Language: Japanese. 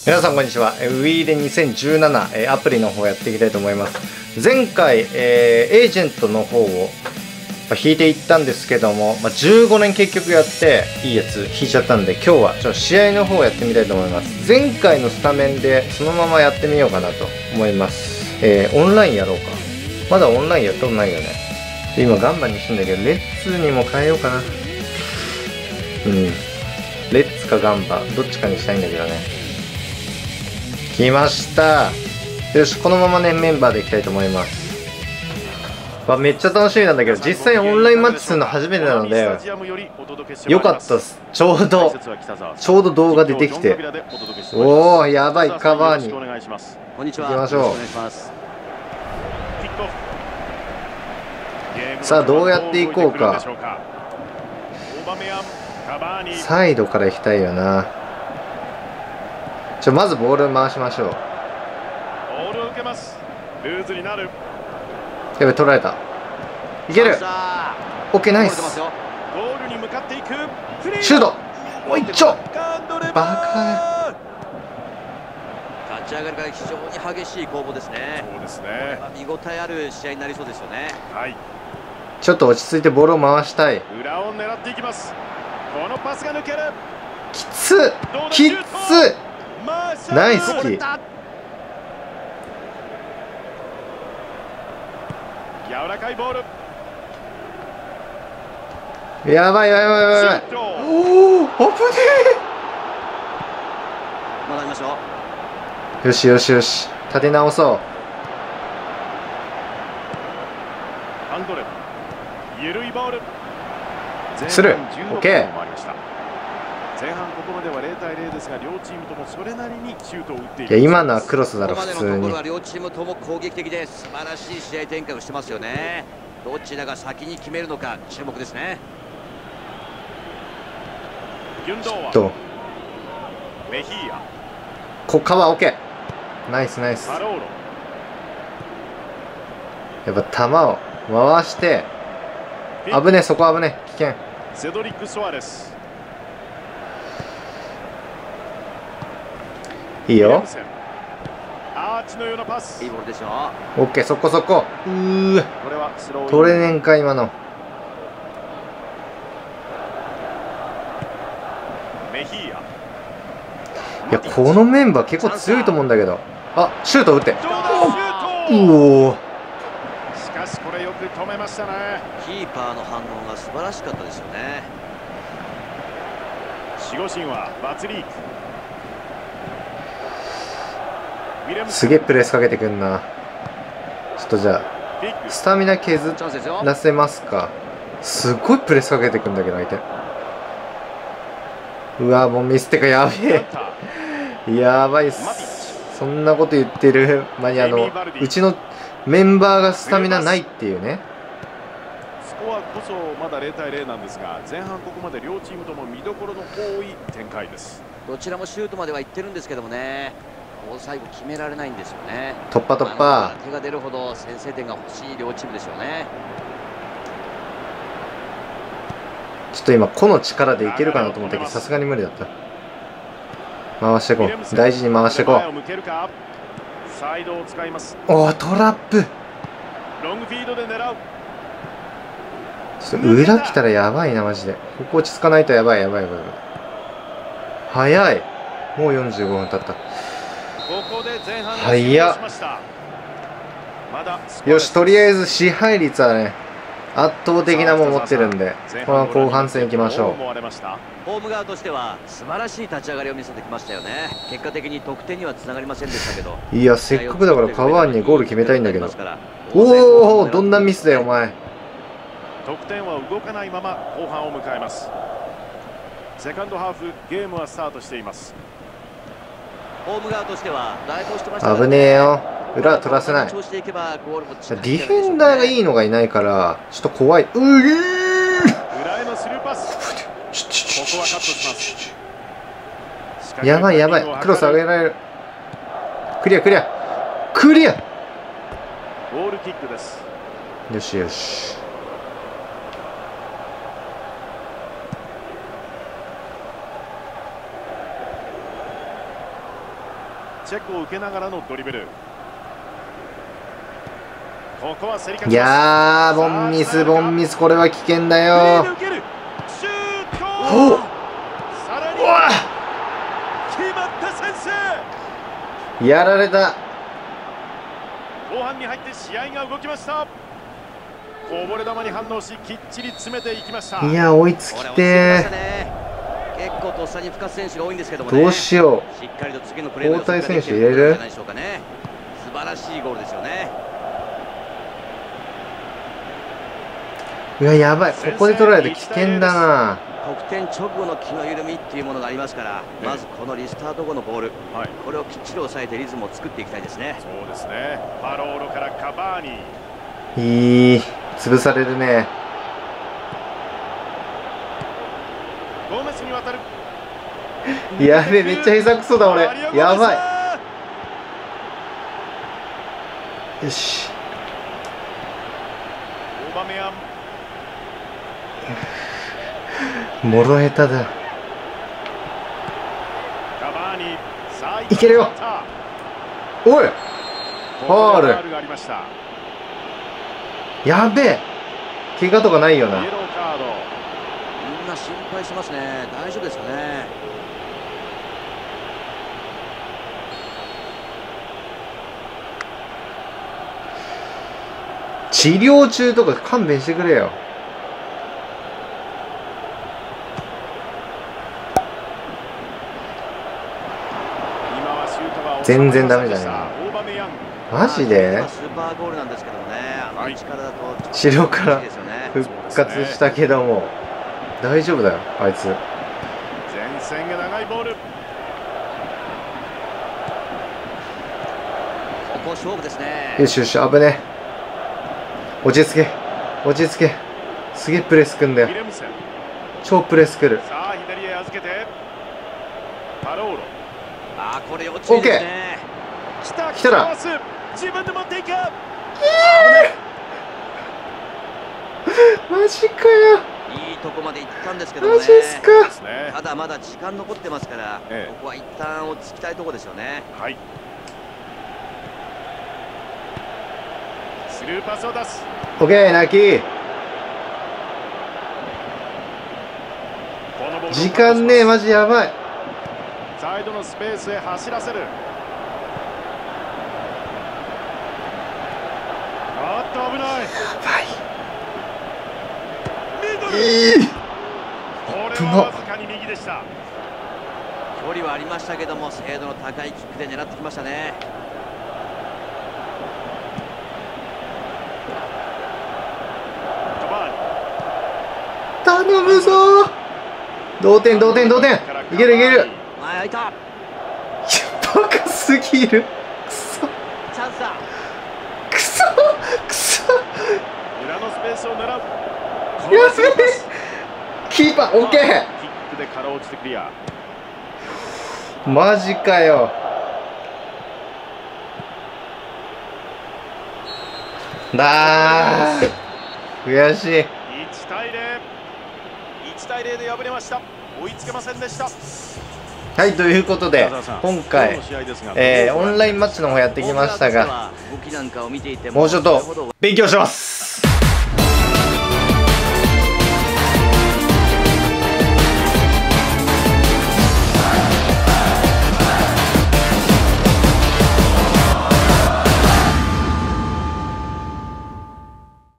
皆さんこんにちは。ウィーで2017アプリの方やっていきたいと思います。前回、エージェントの方を引いていったんですけども、15年結局やっていいやつ引いちゃったんで、今日はちょっと試合の方をやってみたいと思います。前回のスタメンでそのままやってみようかなと思います。オンラインやろうか。まだオンラインやったことないよね。で今ガンバにしてんだけど、レッツにも変えようかな。レッツかガンバどっちかにしたいんだけどね。来ました。よし、このままねメンバーでいきたいと思います。めっちゃ楽しみなんだけど、実際オンラインマッチするの初めてなのでよかったっす。ちょうど動画出てきて、おおやばい。カバーに行きましょう。さあどうやっていこうか。サイドから行きたいよな。まずボール回しましょう。やべ、取られた。いける。オッケー、ナイス。シュート。もう一丁。バカ。 立ち上がりから非常に激しい攻防ですね。見応えある試合になりそうですよね。 ちょっと落ち着いてボールを回したい。 裏を狙っていきます。このパスが抜ける。 きつきつ。ナイスキー。 柔らかいボール。やばいやばいやばいやばい。おお、危ねまだありましょう。よしよしよし、立て直そう。 ハンドレゆるいボール。 する。オッケー。 前半ここまでは0対0ですが、両チームともそれなりにシュートを打っている。 いや今のはクロスだろ。 ここま普通にでのところは両チームとも攻撃的で素晴らしい試合展開をしてますよね。どちらが先に決めるのか注目ですね。 とメヒーア、 こカバーオッケー。ナイスナイス。 パローロ、 やっぱ球を回して危ねえ。そこ危ねえ。危険。 セドリック・ソアレス、 いいよ。 アーチのようなパス。 いいボールでしょオッケー。そこそこ。 これはスローイン。 取れねんか今の。 メヒーア。 いやこのメンバー結構強いと思うんだけど。あ、シュート打って。 どうだシュート。 うお。 しかしこれよく止めましたね。 キーパーの反応が素晴らしかったですよね。 守護神はバツリーク。 すげえプレスかけてくんな。ちょっとじゃあスタミナ削らせますか。すごいプレスかけてくんだけど相手。うわもうミスってかやべえ。やばいっす。そんなこと言ってる間にうちのメンバーがスタミナないっていうね。 スコアこそまだ0対0なんですが、前半ここまで両チームとも見どころの多い展開です。 どちらもシュートまでは行ってるんですけどもね、最後決められないんですよね。 突破突破。 手が出るほど先制点が欲しい両チームでしょうね。 ちょっと今個の力でいけるかなと思ったけどさすがに無理だった。回していこう。大事に回していこう。 サイドを使います。 おおトラップ。 ロングフィードで狙う。 ちょっと裏来たらやばいなマジで。ここ落ち着かないとやばいやばいやばい。早い。もう45分経った。早っ。よしとりあえず支配率はね圧倒的なもん持ってるんで、この後半戦いきましょう。 ホーム側としては素晴らしい立ち上がりを見せてきましたよね。結果的に得点にはつながりませんでしたけど、 いやせっかくだからカバーンにゴール決めたいんだけど。おおどんなミスだよお前。 得点は動かないまま後半を迎えます。セカンドハーフゲームはスタートしています。 ホーム側としては大投してましたから危ねえよ。裏は取らせない。ディィフェンダーがいいのがいないからちょっと怖い。 裏へのスルーパス。ここはカットします。 やばいやばい。クロス上げられる。クリアクリアクリア。 ゴールキックです。 よしよし。 チェックを受けながらのドリブル。ここは競り勝ちます。 いやー、ボンミス、ボンミス、これは危険だよ。 シュート。 ほっ、 さらにうわ、 決まった先制。 やられた。 後半に入って試合が動きました。こぼれ球に反応し、きっちり詰めていきました。 いや、追いつきてー。結構とっさに吹かす選手が多いんですけどもね。 どうしよう。しっかりと次のプレーの交代選手入れる。 じゃないでしょうかね。素晴らしいゴールですよね。 うわ、やばい、ここで取られて危険だな。 得点直後の気の緩みっていうものがありますから、まずこのリスタート後のボール、これをきっちり抑えてリズムを作っていきたいですね。 そうですね。パローロからカバーニ。 いい、潰されるね。 ゴメスに渡る。 やべえ、めっちゃへさくそだ俺。やばい。よし。 オバメヤン。 もろ下手だ。 カバーニ。 いけるよ。おい、ファール。やべえ、怪我とかないよな。 みんな心配してますね。大丈夫ですかね。 治療中とか勘弁してくれよ。全然ダメだね。マジでスーパーゴールなんですけどもね、力だと治療から復活したけども大丈夫だよ、あいつ。 前線が長いボール。ここ勝負ですね。 よしよし、危ねえ。落ち着け、落ち着け。すげえプレスくんだよ。超プレスくる。 さあ左へ預けてパローロ。 あ、これ落ち着いてね。 来たら自分で持っていく。 マジかよ。 いいとこまで行ったんですけどね。 マジっすか。 ただまだ時間残ってますから、ここは一旦落ち着きたいところですよね。 はい。スルーパスを出す。 オッケー、ナキ。時間ねえ、マジやばい。 サイドのスペースへ走らせる。あっと危ない。やばい。 これはわずかに右でした。 距離はありましたけども、精度の高いキックで狙ってきましたね。 頼むぞー。同点同点同点。いけるいける。 前開いた。 バカすぎる。くそ。 チャンスだ。 くそくそ。 裏のスペースを狙う。 やべえ。キーパー、オッケー。 キックでから落ちてクリア。 マジかよ。だー。悔しい。 1対0。1対0で敗れました。追いつけませんでした。 はい、ということで今回、オンラインマッチの方やってきましたが、もうちょっと勉強します。